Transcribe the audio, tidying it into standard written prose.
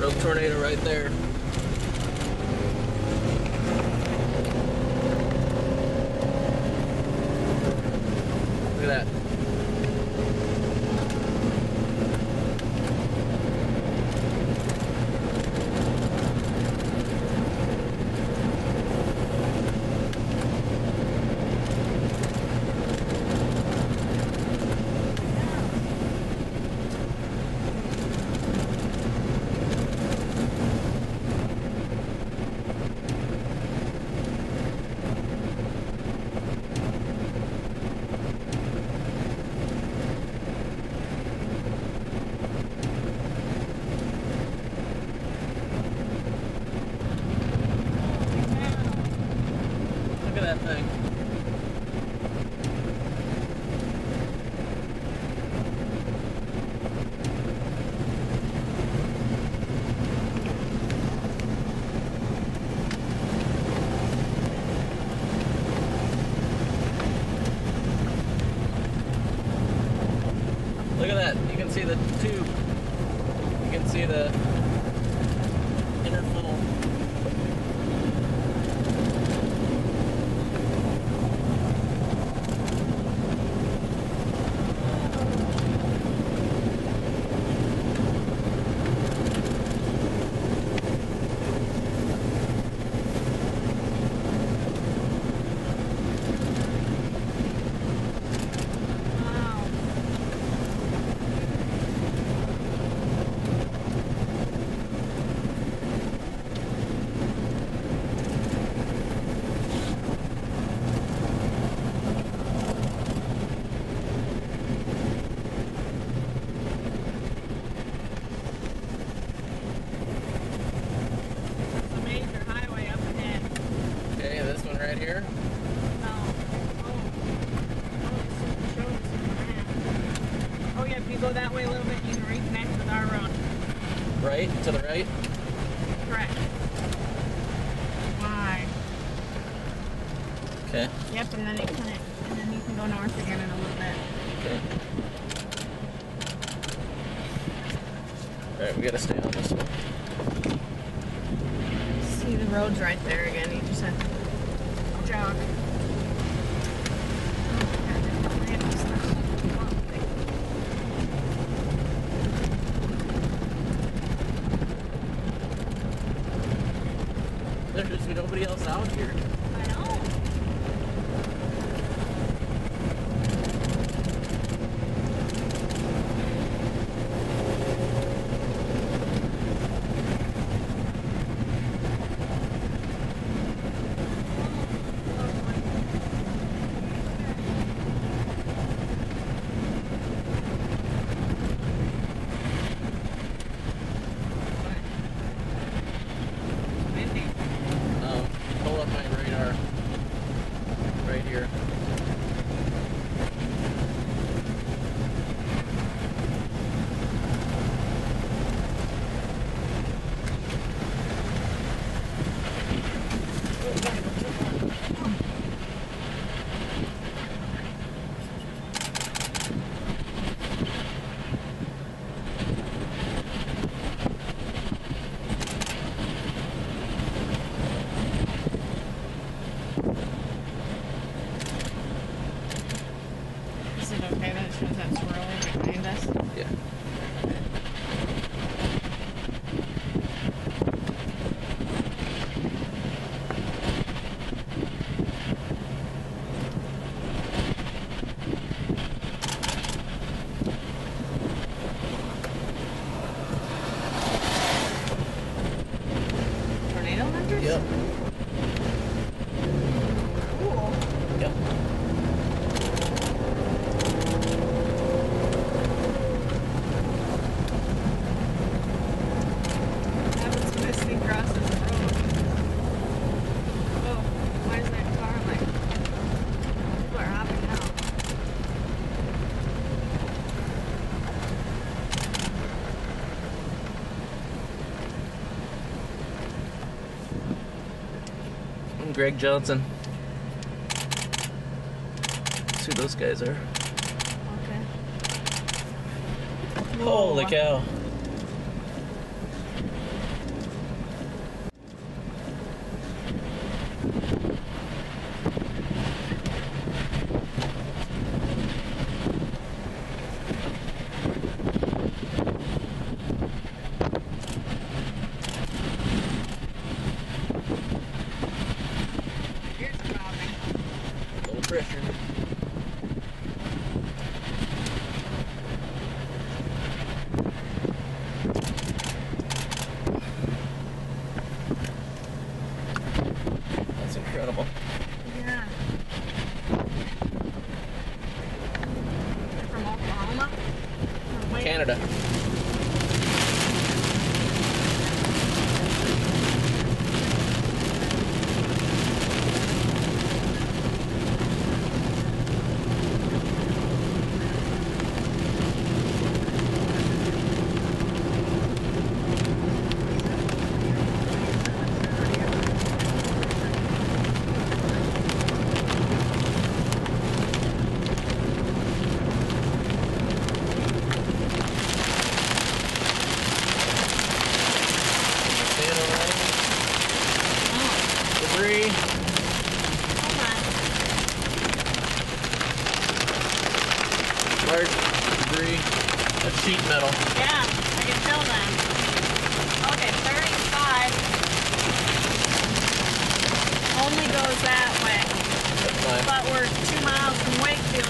No tornado right there. Look at that. Look at that thing. Look at that. You can see the tube. You can see the inner funnel. Right here? Oh yeah, if you go that way a little bit, you can reconnect with our road. Right? To the right? Correct. Why? Okay. Yep, and then you can go north again in a little bit. Okay. Alright, we gotta stay on this one. See, the road's right there again. You just have to jog. There's just nobody else out here. I know. Pull up my radar right here. Is it okay that it shows that swirly behind us? Yeah. Tornado hunters? Yep. Cool. Yep. Crosses the road. Oh, why is that car like? People are hopping out. I'm Greg Johnson. That's who those guys are. Okay. Holy cow. concrete, that's sheet metal. Yeah, I can tell that. Okay, 35 only goes that way. That's fine. But we're 2 miles from Wakefield.